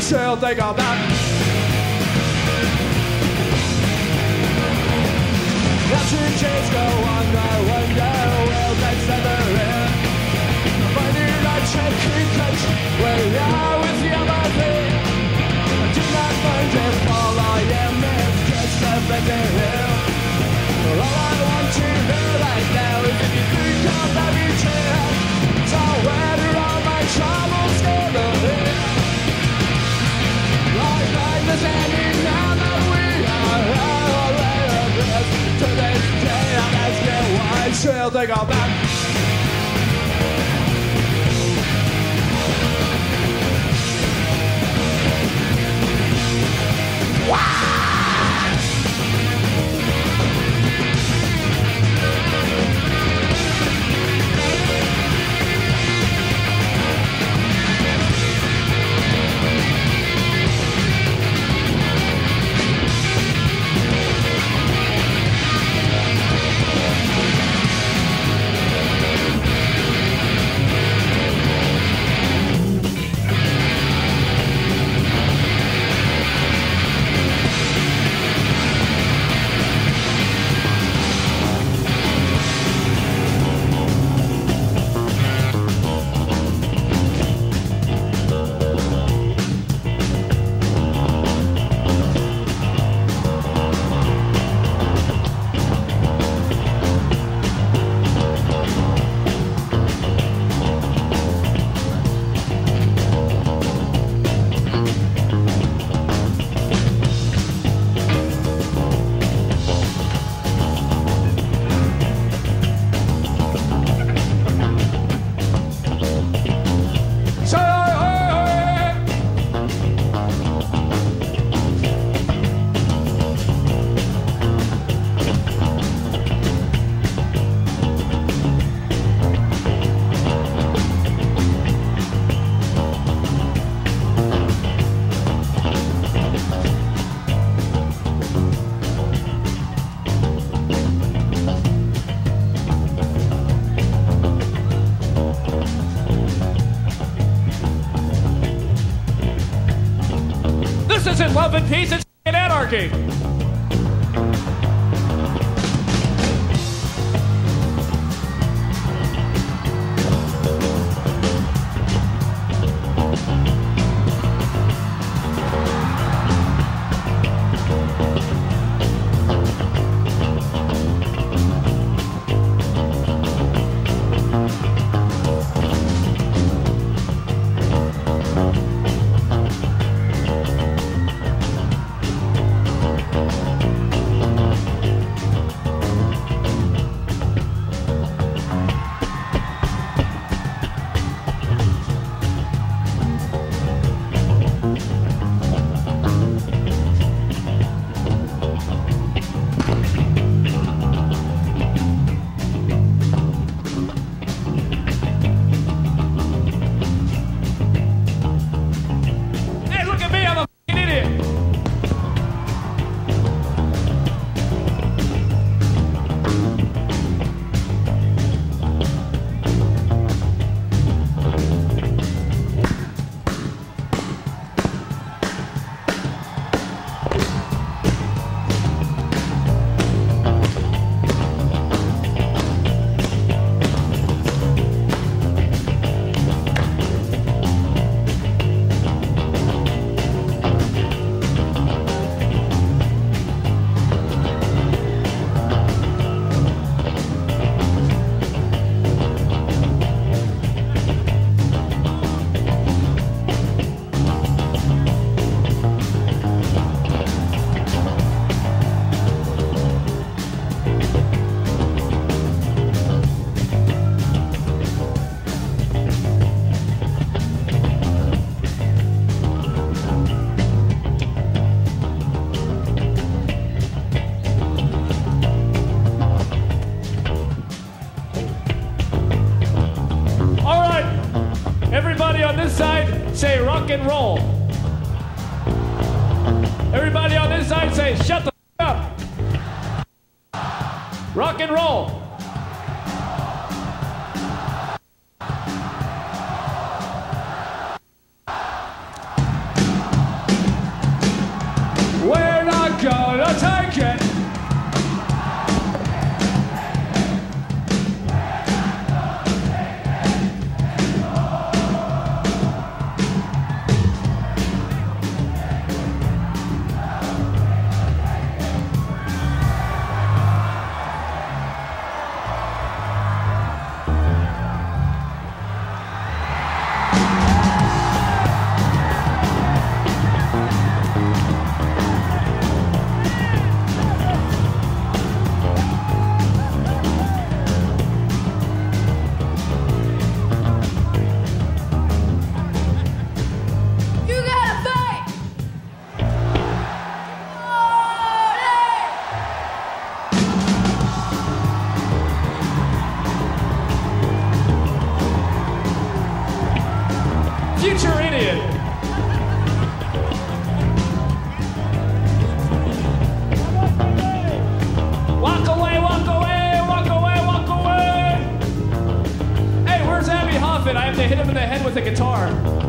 she'll take her back. Watching chains go on the window, will they never in? Finding that shaky place where you are with the other thing. I do not find it all I am, it's just a better hill. All I want to know right now is if you think I'll have you chill. So whether all my troubles gonna live. Like the standing now that we are all of this. Today's day I'm asking why she'll take her back. Wow! Love and peace and anarchy. Say rock and roll. Everybody on this side say shut the up. Rock and roll. ahead with the guitar.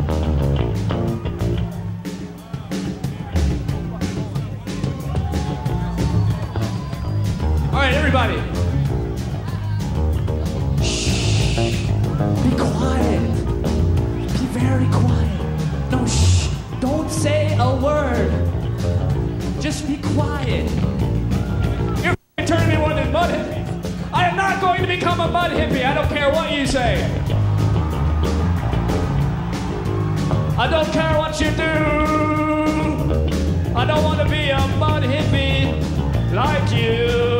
All right, everybody. Shh. Be quiet. Be very quiet. No, shh. Don't say a word. Just be quiet. You're turning me one into mud hippie. I am not going to become a mud hippie. I don't care what you say. I don't care what you do. I don't want to be a mud hippie like you.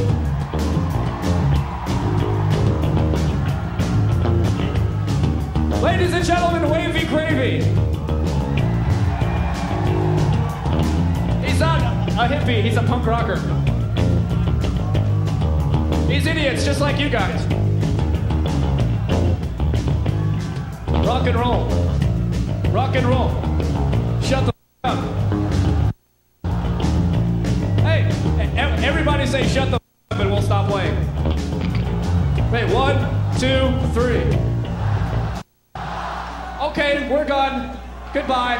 Ladies and gentlemen, Wavy Gravy. He's not a hippie, he's a punk rocker. He's idiots just like you guys. Rock and roll. Rock and roll. Shut the up. Hey, everybody say shut the up and we'll stop playing. Wait, 1, 2, 3. Okay, we're gone. Goodbye.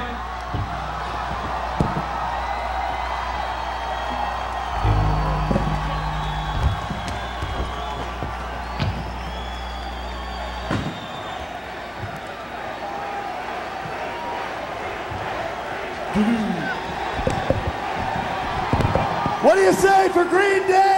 What do you say for Green Day?